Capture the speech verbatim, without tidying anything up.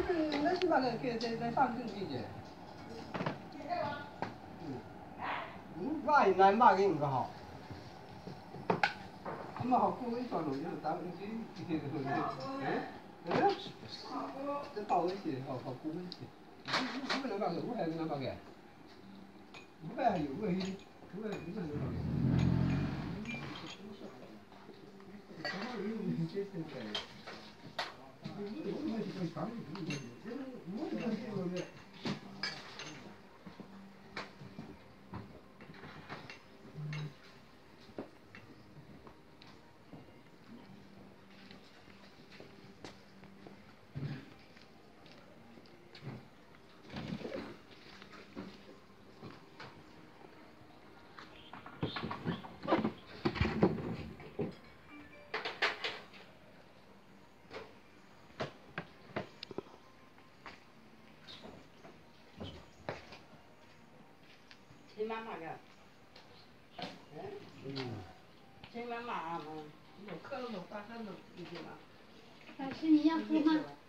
这那起码得给再再放进去的。嗯，买难买给唔个好。咁啊，好贵，转路就打不进去，嗯嗯，这包一些，好好贵一些。五百两百个，五百两百个，五百有五百，五百五百两百个。 亲妈妈个，嗯，亲妈妈嘛，我看了我发现了，你知道吗？ 老师，你要喝吗？